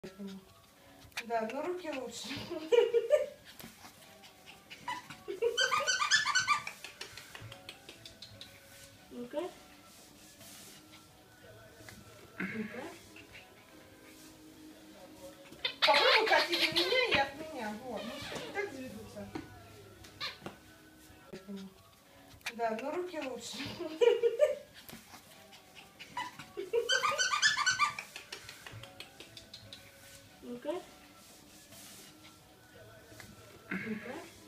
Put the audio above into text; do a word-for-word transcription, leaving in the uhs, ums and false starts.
Да, но руки лучше. Ну-ка. Ну-ка. Попробуй катить от меня и от меня. Вот. Ну что, не так двигаться. Да, но руки лучше. Ну-ка. Ну-ка.